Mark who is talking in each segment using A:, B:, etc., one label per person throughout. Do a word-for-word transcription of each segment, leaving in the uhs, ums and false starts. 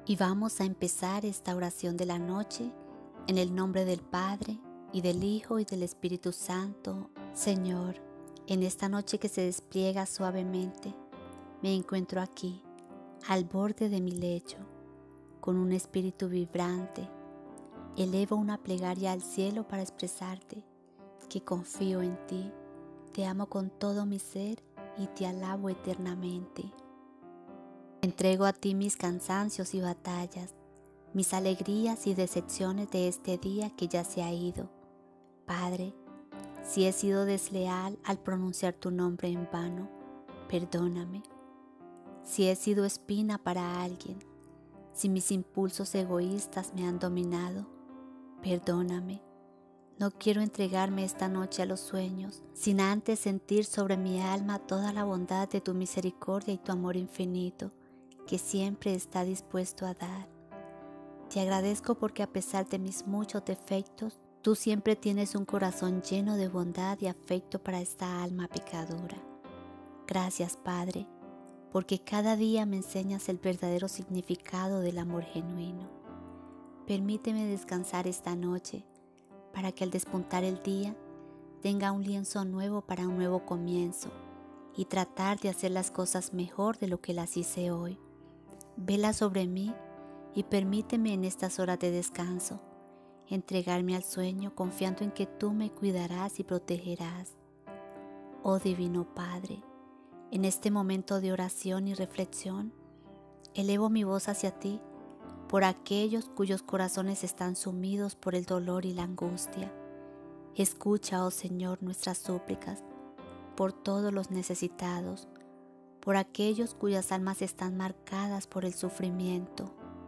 A: Y vamos a empezar esta oración de la noche en el nombre del Padre, y del Hijo, y del Espíritu Santo. Señor, en esta noche que se despliega suavemente, me encuentro aquí, al borde de mi lecho, con un espíritu vibrante. Elevo una plegaria al cielo para expresarte que confío en ti, te amo con todo mi ser y te alabo eternamente. Entrego a ti mis cansancios y batallas, mis alegrías y decepciones de este día que ya se ha ido. Padre, si he sido desleal al pronunciar tu nombre en vano, perdóname. Si he sido espina para alguien, si mis impulsos egoístas me han dominado, perdóname. No quiero entregarme esta noche a los sueños, sin antes sentir sobre mi alma toda la bondad de tu misericordia y tu amor infinito, que siempre está dispuesto a dar. Te agradezco porque a pesar de mis muchos defectos, tú siempre tienes un corazón lleno de bondad y afecto para esta alma pecadora. Gracias, Padre, porque cada día me enseñas el verdadero significado del amor genuino. Permíteme descansar esta noche, para que al despuntar el día tenga un lienzo nuevo para un nuevo comienzo y tratar de hacer las cosas mejor de lo que las hice hoy. Vela sobre mí y permíteme en estas horas de descanso entregarme al sueño confiando en que tú me cuidarás y protegerás. Oh Divino Padre, en este momento de oración y reflexión, elevo mi voz hacia ti por aquellos cuyos corazones están sumidos por el dolor y la angustia. Escucha, oh Señor, nuestras súplicas por todos los necesitados, por aquellos cuyas almas están marcadas por el sufrimiento.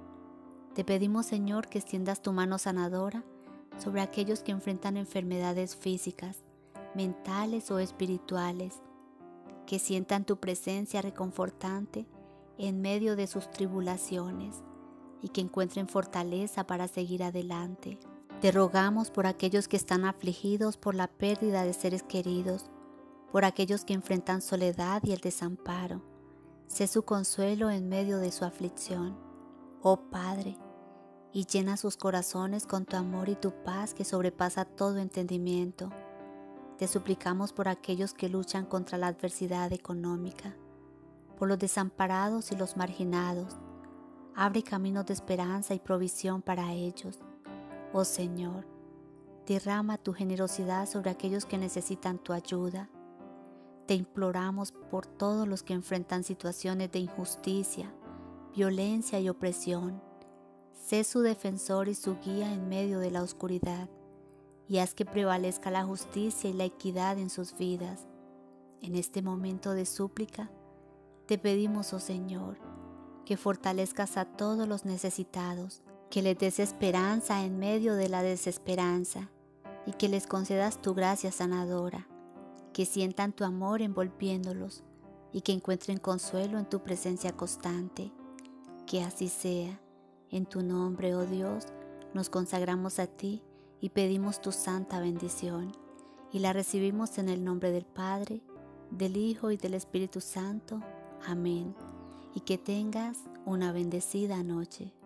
A: Te pedimos, Señor, que extiendas tu mano sanadora sobre aquellos que enfrentan enfermedades físicas, mentales o espirituales, que sientan tu presencia reconfortante en medio de sus tribulaciones y que encuentren fortaleza para seguir adelante. Te rogamos por aquellos que están afligidos por la pérdida de seres queridos, por aquellos que enfrentan soledad y el desamparo. Sé su consuelo en medio de su aflicción, oh Padre, y llena sus corazones con tu amor y tu paz que sobrepasa todo entendimiento. Te suplicamos por aquellos que luchan contra la adversidad económica, por los desamparados y los marginados. Abre caminos de esperanza y provisión para ellos. Oh Señor, derrama tu generosidad sobre aquellos que necesitan tu ayuda. Te imploramos por todos los que enfrentan situaciones de injusticia, violencia y opresión. Sé su defensor y su guía en medio de la oscuridad, y haz que prevalezca la justicia y la equidad en sus vidas. En este momento de súplica, te pedimos, oh Señor, que fortalezcas a todos los necesitados, que les des esperanza en medio de la desesperanza, y que les concedas tu gracia sanadora, que sientan tu amor envolviéndolos, y que encuentren consuelo en tu presencia constante. Que así sea. En tu nombre, oh Dios, nos consagramos a ti y pedimos tu santa bendición, y la recibimos en el nombre del Padre, del Hijo y del Espíritu Santo. Amén. Y que tengas una bendecida noche.